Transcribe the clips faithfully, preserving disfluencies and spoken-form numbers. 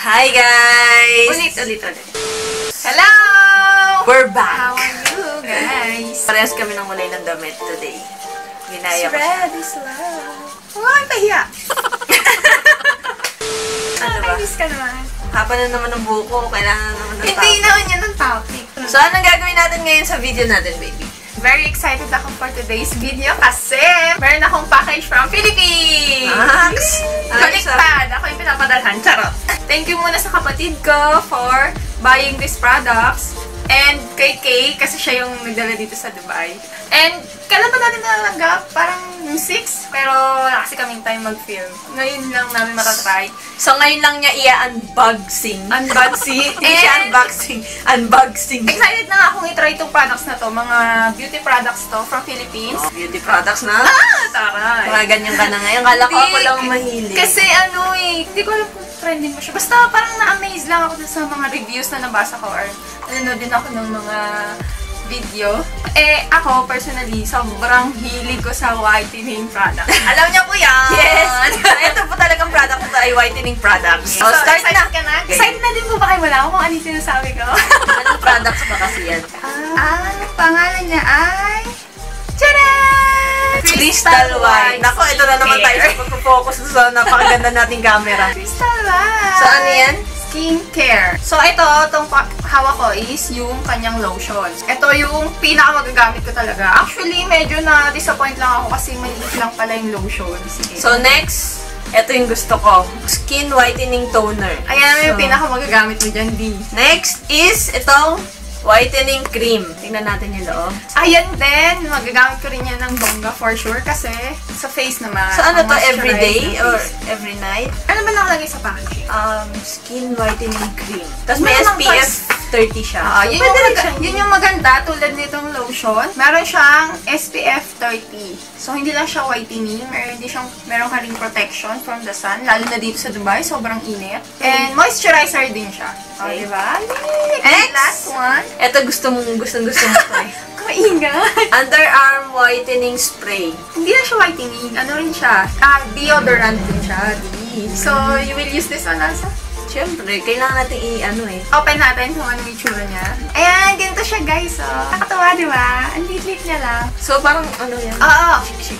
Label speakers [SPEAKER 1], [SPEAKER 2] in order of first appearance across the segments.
[SPEAKER 1] Hi guys!
[SPEAKER 2] Ulit, ulit, ulit. Hello!
[SPEAKER 1] We're back!
[SPEAKER 2] How are you guys?
[SPEAKER 1] Parehas kami ng kulay ng damit today. Ginaya ko.
[SPEAKER 2] Red is love. Huwag pahiya.
[SPEAKER 1] Ano ba?
[SPEAKER 2] Nakakainis ka naman.
[SPEAKER 1] Hapa na naman ng buko. Kailangan na naman ng
[SPEAKER 2] Hindi
[SPEAKER 1] topic.
[SPEAKER 2] naman yan ang topic.
[SPEAKER 1] So, anong gagawin natin ngayon sa video natin, baby?
[SPEAKER 2] Very excited ako for today's video kasi meron akong package from Philippines!
[SPEAKER 1] Max!
[SPEAKER 2] Baliktad! Ako yung pinapadalhan. Charot! Thank you muna sa kapatid ko for buying these products. And kay Kay, kasi siya yung nagdala dito sa Dubai. And kailan ba natin nalanggap? Parang six, pero wala kasi kaming time mag-film. Ngayon lang namin matatry.
[SPEAKER 1] So, ngayon lang niya i-unboxing.
[SPEAKER 2] Unboxing.
[SPEAKER 1] Hindi siya unboxing. Unboxing.
[SPEAKER 2] Excited na akong i-try itong products na to. Mga beauty products to from Philippines.
[SPEAKER 1] Oh, beauty products na?
[SPEAKER 2] Ah! Taray!
[SPEAKER 1] Mga ganyan ka na ngayon. Kala ko ako lang mahilig.
[SPEAKER 2] Kasi ano eh, hindi ko alam kung trending mo siya. Basta parang na-amaze lang ako sa mga reviews na nabasa ko or nanonood din ako ng mga video. Eh, ako, personally, sobrang hilig ko sa whitening product. Alam niyo po yan!
[SPEAKER 1] Yes! Ito po talagang product ko ay whitening products.
[SPEAKER 2] So,
[SPEAKER 1] So, start
[SPEAKER 2] excited
[SPEAKER 1] na!
[SPEAKER 2] ka na? Excited na din po ba kayo? Wala ako kung ano yung sinasabi ko.
[SPEAKER 1] Anong products pa kasi yan?
[SPEAKER 2] Ah, ang pangalan niya ay... Tcharam!
[SPEAKER 1] Crystal White. Nako, ito na naman tayo sa pag-focus sa napakaganda nating camera.
[SPEAKER 2] Crystal White!
[SPEAKER 1] So, ano yan?
[SPEAKER 2] Skincare. So, ito, itong hawak ko is yung kanyang lotion. Ito yung pinaka-magagamit ko talaga. Actually, medyo na-disappoint lang ako kasi maliit lang pala yung lotion. Sige.
[SPEAKER 1] So, next, ito yung gusto ko. Skin whitening toner.
[SPEAKER 2] Ayan, yung
[SPEAKER 1] So,
[SPEAKER 2] pinaka-magagamit mo dyan, D.
[SPEAKER 1] next is itong whitening cream. Tingnan natin yung loob.
[SPEAKER 2] Ayan din, magagamit ko rin yan ng bongga for sure kasi sa face naman.
[SPEAKER 1] So, ano to?
[SPEAKER 2] moisturize
[SPEAKER 1] Everyday
[SPEAKER 2] ng
[SPEAKER 1] or
[SPEAKER 2] face.
[SPEAKER 1] every night?
[SPEAKER 2] Ano ba nakalagay sa package?
[SPEAKER 1] Um, skin whitening cream. Tapos may
[SPEAKER 2] Meron
[SPEAKER 1] S P F thirty siya.
[SPEAKER 2] Ah,
[SPEAKER 1] So,
[SPEAKER 2] yun,
[SPEAKER 1] pwede
[SPEAKER 2] yung
[SPEAKER 1] rin
[SPEAKER 2] maga-
[SPEAKER 1] siya.
[SPEAKER 2] yun yung maganda tulad nitong lotion. Meron siyang S P F thirty. So, hindi lang siya whitening. Meron din siyang, meron ka rin protection from the sun. Lalo na dito sa Dubai, sobrang init. And moisturizer din siya. O,
[SPEAKER 1] Okay.
[SPEAKER 2] diba?
[SPEAKER 1] Next!
[SPEAKER 2] And last one.
[SPEAKER 1] Ito gusto mong gustong gusto mo to eh.
[SPEAKER 2] Kaingat.
[SPEAKER 1] Underarm whitening spray.
[SPEAKER 2] Hindi na siya whitening. Ano rin siya? Ah, deodorant din siya. Di. So, you will use this on also?
[SPEAKER 1] Siyempre, kailangan natin i-ano eh.
[SPEAKER 2] Open natin kung ano yung itsura niya. Ayan, ganito siya guys. So, nakakatawa, di ba? Ang lit-lit niya lang.
[SPEAKER 1] So, parang ano yan?
[SPEAKER 2] Oo.
[SPEAKER 1] Shik-shik.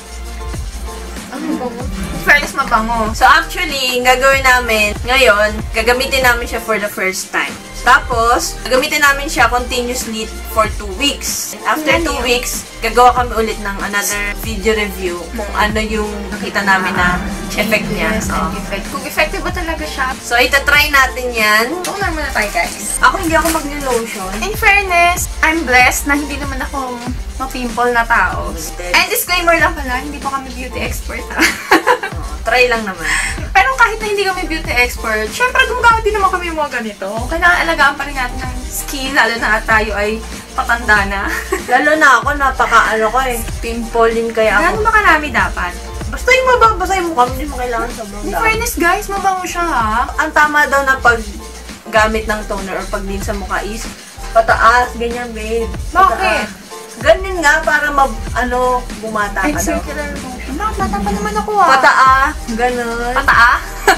[SPEAKER 2] Ano ba? Fairness, mabango.
[SPEAKER 1] So, actually, ang gagawin namin ngayon, gagamitin namin siya for the first time. Tapos, gagamitin namin siya continuously for two weeks. After two weeks, gagawa kami ulit ng another video review kung ano yung nakita namin na effect niya.
[SPEAKER 2] Yes,
[SPEAKER 1] So,
[SPEAKER 2] and effect. Kung effective ba talaga siya?
[SPEAKER 1] so itatry natin yan.
[SPEAKER 2] Toner muna tayo, guys.
[SPEAKER 1] Ako hindi ako mag-lotion.
[SPEAKER 2] In fairness, I'm blessed na hindi naman ako ma-pimple na tao. And disclaimer lang pala, hindi pa kami beauty expert, ha?
[SPEAKER 1] Try lang naman.
[SPEAKER 2] Pero kahit na hindi kami beauty expert, syempre gumagamit din naman kami yung mga ganito. Kailangan alagaan pa rin natin ng skin, lalo na tayo ay patanda na.
[SPEAKER 1] Lalo na ako, napaka ano ko eh. Pimpolin kaya ako.
[SPEAKER 2] Gano'n ba karami dapat?
[SPEAKER 1] Basta yung mababasa yung mukha, hindi mo kailangan sobrang
[SPEAKER 2] In
[SPEAKER 1] dami.
[SPEAKER 2] fairness guys, mabango siya ha.
[SPEAKER 1] Ang tama daw na paggamit ng toner or paglin sa mukha is pataas, ganyan babe.
[SPEAKER 2] Bakit?
[SPEAKER 1] Pataas. Ganyan nga para mag, ano, bumata ka daw.
[SPEAKER 2] Circular motion. Bakit bata pa naman ako ha?
[SPEAKER 1] Pataas, ganun.
[SPEAKER 2] Pataa?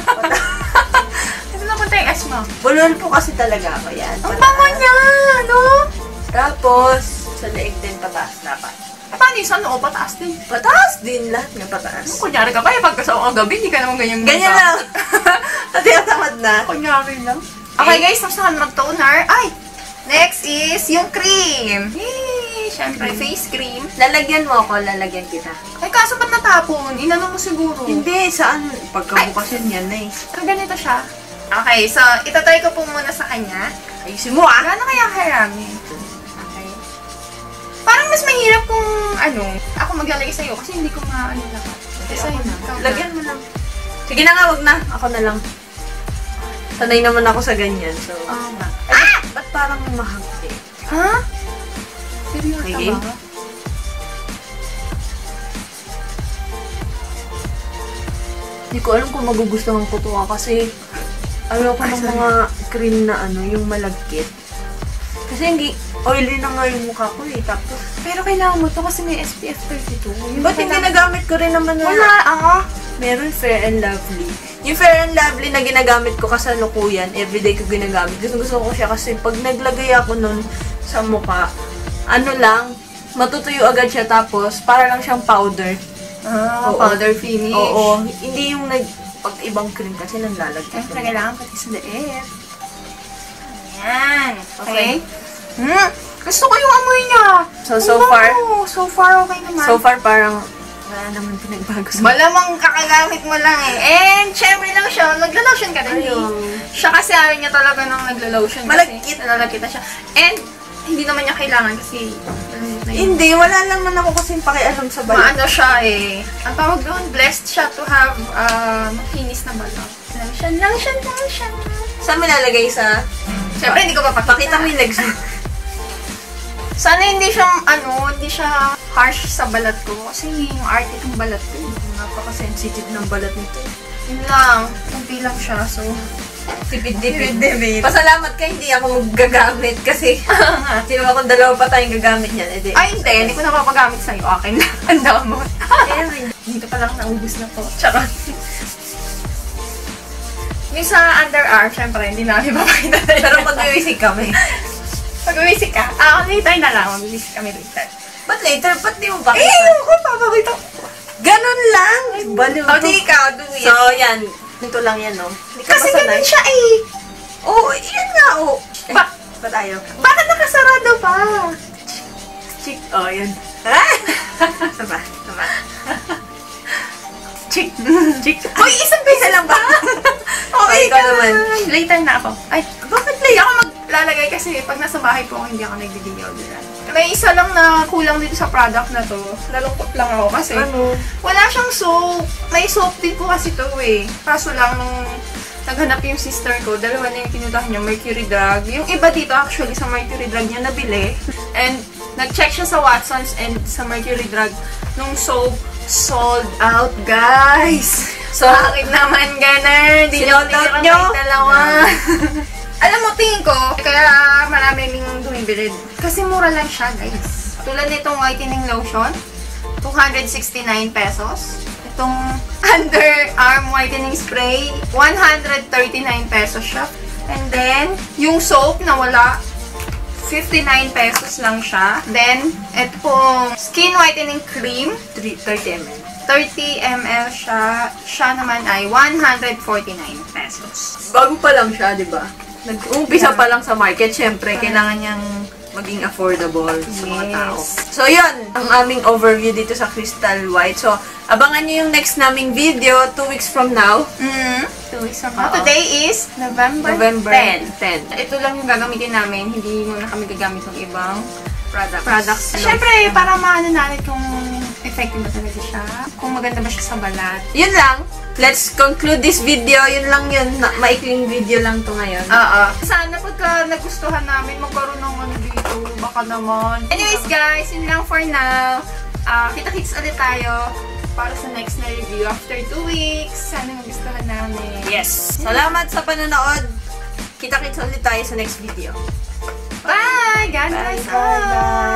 [SPEAKER 2] Ito na punta yung S mo.
[SPEAKER 1] Bulol po kasi talaga ako yan.
[SPEAKER 2] Ang
[SPEAKER 1] Pataas.
[SPEAKER 2] bango niya! Ano?
[SPEAKER 1] Tapos, sa leeg din pataas dapat.
[SPEAKER 2] Paano yung sa noo? Pataas din.
[SPEAKER 1] Pataas din, lahat nga pataas.
[SPEAKER 2] Kunyari ka pa, eh, pagkasawa ang gabi, hindi ka naman ganyan.
[SPEAKER 1] Ganyan lang. Pati tamad na.
[SPEAKER 2] Kunyari lang. Okay guys, tapos na kami mag-toner. Ay! Next is yung cream. Yay! Siyempre, face cream.
[SPEAKER 1] Lalagyan mo ako, lalagyan kita.
[SPEAKER 2] Ay, kaso ba't natapon? Inano mo siguro.
[SPEAKER 1] Hindi, saan? Pagkabukas yun yan na eh.
[SPEAKER 2] Ah, ganito siya. Okay, so, itatry ko po muna sa kanya.
[SPEAKER 1] Ayusin mo ah!
[SPEAKER 2] Gano'n kaya karami? Okay. Parang mas mahirap kung, ano, ako maglalagay sa'yo kasi hindi ko maano lahat. Kasi, ikaw na.
[SPEAKER 1] Lagyan mo lang. Sige na nga, wag na. Ako na lang. Sanay naman ako sa ganyan, so...
[SPEAKER 2] Oo nga.
[SPEAKER 1] Ah! Ba't parang mahagdi?
[SPEAKER 2] Ha? Seryoso
[SPEAKER 1] Okay.
[SPEAKER 2] ba?
[SPEAKER 1] Hindi ko alam kung magugustuhan ko to ah, kasi ayoko ng mga cream na ano, yung malagkit. Kasi hindi, oily na nga yung mukha ko eh, tapos...
[SPEAKER 2] Pero kailangan mo to kasi may S P F thirty-two. Yung
[SPEAKER 1] Ba't hindi
[SPEAKER 2] kailangan-
[SPEAKER 1] nagamit ko rin naman na...
[SPEAKER 2] Wala, ah.
[SPEAKER 1] Meron Fair and Lovely. Yung Fair and Lovely na ginagamit ko kasalukuyan, everyday ko ginagamit. Gusto gusto ko siya kasi pag naglagay ako nun sa mukha, ano lang, matutuyo agad siya tapos para lang siyang powder.
[SPEAKER 2] Ah,
[SPEAKER 1] Oo.
[SPEAKER 2] powder finish.
[SPEAKER 1] Oo, hindi yung nag, pag ibang cream kasi naglalagay.
[SPEAKER 2] Siyempre, kailangan pati sa leeg. Ayan.
[SPEAKER 1] Okay.
[SPEAKER 2] Okay. Hmm. Gusto ko yung amoy niya.
[SPEAKER 1] So, so
[SPEAKER 2] Ano?
[SPEAKER 1] far?
[SPEAKER 2] So far, okay naman.
[SPEAKER 1] So far, parang wala naman pinagbago sa
[SPEAKER 2] Malamang kakagamit mo lang eh. And, syempre lang siya, naglo-lotion ka din.
[SPEAKER 1] Ayun.
[SPEAKER 2] Siya kasi ayaw niya talaga nang naglo-lotion.
[SPEAKER 1] Malagkit.
[SPEAKER 2] Kasi nalalagkit na siya. And, hindi naman niya kailangan kasi malagkit na yun.
[SPEAKER 1] Hindi, wala lang man ako kasing pakialam sa balat.
[SPEAKER 2] Maano siya eh. Ang tawag doon, blessed siya to have uh, makinis na balat. Lotion, lotion, lotion.
[SPEAKER 1] Saan mo lalagay sa...
[SPEAKER 2] Siyempre, hindi ko papakita.
[SPEAKER 1] Pakita mo yung legs mo.
[SPEAKER 2] Sana hindi siya, ano, hindi siya harsh sa balat ko. Kasi yung arte ng balat ko.
[SPEAKER 1] Napaka-sensitive ng balat nito.
[SPEAKER 2] Yun lang. Kunti lang siya, so...
[SPEAKER 1] Tipid-tipid. Pasalamat ka, hindi ako gagamit kasi sino akong dalawa pa tayong gagamit niyan. Eh,
[SPEAKER 2] Ay, hindi. Hindi ko napapagamit sa'yo. Akin na. Ang damo. Dito pa lang naubos na po. Charot. Yung sa underarm, syempre, hindi namin papakita na.
[SPEAKER 1] Pero mag-iwisik kami.
[SPEAKER 2] Mag-uwisik ka? Ah, later na lang. Mag-uwisik kami later.
[SPEAKER 1] Ba't later? Ba't di mo
[SPEAKER 2] Eh,
[SPEAKER 1] pakita?
[SPEAKER 2] ako, papakita ko.
[SPEAKER 1] Ganon lang! Baliw
[SPEAKER 2] Oh,
[SPEAKER 1] to.
[SPEAKER 2] di ikaw, do it.
[SPEAKER 1] So, yan. Ito lang yan, no? Hindi ka
[SPEAKER 2] Kasi
[SPEAKER 1] ba sanay?
[SPEAKER 2] ganun siya eh.
[SPEAKER 1] Oo, oh, yan nga, oh.
[SPEAKER 2] Ba-
[SPEAKER 1] Ba't ayaw?
[SPEAKER 2] Bakit nakasarado pa?
[SPEAKER 1] Chick. Oh, yan. Ah! Saba, saba.
[SPEAKER 2] Chick.
[SPEAKER 1] Chick.
[SPEAKER 2] Hoy, isang beses lang ba? Okay
[SPEAKER 1] ikaw
[SPEAKER 2] ka
[SPEAKER 1] naman.
[SPEAKER 2] Later na ako. Ay, bakit late ako maglalagay kasi pag nasa bahay po ako, hindi ako nagdi-deodorant. May isa lang na kulang dito sa product na to. Nalungkot lang ako kasi
[SPEAKER 1] Ano?
[SPEAKER 2] wala siyang soap. May soap din po kasi to eh. Kaso lang nung naghanap yung sister ko, dalawa na yung pinuntahan niya, Mercury Drug. Yung iba dito actually sa Mercury Drug niya nabili. And nag-check siya sa Watsons and sa Mercury Drug nung soap sold out, guys.
[SPEAKER 1] So,
[SPEAKER 2] Bakit naman ganun? Di
[SPEAKER 1] Sinold
[SPEAKER 2] nyo
[SPEAKER 1] out
[SPEAKER 2] tinira
[SPEAKER 1] nyo?
[SPEAKER 2] kahit dalawa. Alam mo, tingin ko, kaya marami ring bumibili. Kasi mura lang siya, guys. Tulad nitong whitening lotion, two hundred sixty-nine pesos. Itong underarm whitening spray, one hundred thirty-nine pesos siya. And then, yung soap na wala, fifty-nine pesos lang siya. Then, ito pong skin whitening cream,
[SPEAKER 1] thirty milliliters.
[SPEAKER 2] thirty milliliters siya. Siya naman ay one hundred forty-nine pesos.
[SPEAKER 1] Bago pa lang siya, di ba? Nag-umpisa pa lang sa market, syempre, kailangan niyang maging affordable sa mga
[SPEAKER 2] Yes.
[SPEAKER 1] tao. So, yun, ang aming overview dito sa Crystal White. So, abangan niyo yung next naming video, two weeks from now.
[SPEAKER 2] Mm. Two weeks from
[SPEAKER 1] Oo.
[SPEAKER 2] now. Today is November,
[SPEAKER 1] November
[SPEAKER 2] ten.
[SPEAKER 1] ten.
[SPEAKER 2] Ito lang yung gagamitin namin. Hindi muna kami gagamit ng ibang
[SPEAKER 1] Products.
[SPEAKER 2] products. Siyempre, para maano natin kung effective ba talaga siya. Kung maganda ba siya sa balat.
[SPEAKER 1] Yun lang. Let's conclude this video. Yun lang yun. Na, maikling video lang to ngayon.
[SPEAKER 2] Oo. Sana pagka nagustuhan namin, magkaroon ng ano dito. Baka naman. Anyways guys, yun lang for now. Uh, kita-kits ulit tayo para sa next na review after two weeks. Sana magustuhan namin.
[SPEAKER 1] Yes. Salamat sa panonood. Kita-kits ulit tayo sa next video.
[SPEAKER 2] Bye! God bless
[SPEAKER 1] Bye, bye, bye.
[SPEAKER 2] us!